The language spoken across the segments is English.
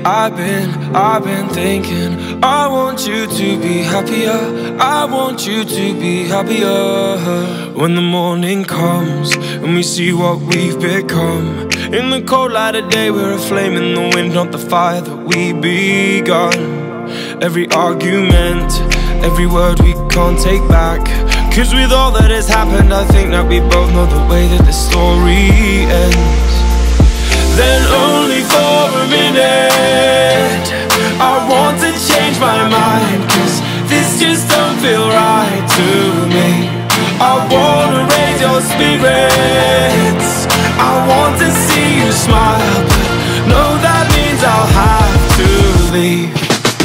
I've been thinking, I want you to be happier, I want you to be happier. When the morning comes and we see what we've become, in the cold light of day we're a flame in the wind, not the fire that we begun. Every argument, every word we can't take back, 'cause with all that has happened I think that we both know the way that the story ends. Then only for a minute I want to change my mind, 'cause this just don't feel right to me. I wanna raise your spirits, I want to see you smile, but no, that means I'll have to leave.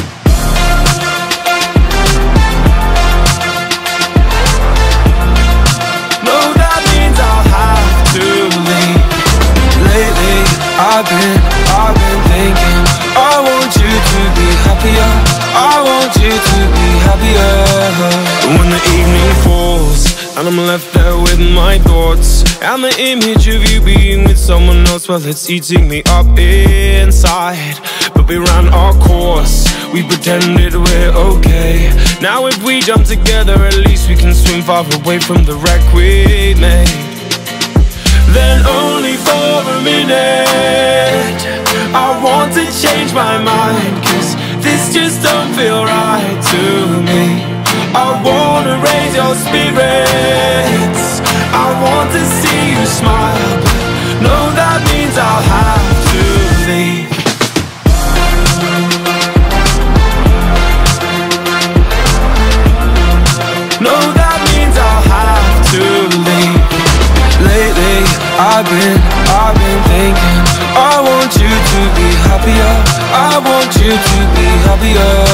No, that means I'll have to leave. Lately I've been thinking, I want you to be happier, I want you to be happier. When the evening falls and I'm left there with my thoughts, and the image of you being with someone else, well, it's eating me up inside. But we ran our course, we pretended we're okay. Now if we jump together, at least we can swim far away from the wreck we made. Then only for a minute I want to change my mind, 'cause this just don't feel right to me. I wanna raise your spirits, I want to see you smile, but no, that means I'll have to leave. No, that means I'll have to leave. Lately I've been thinking, I want you to be happier, I want you to be happier.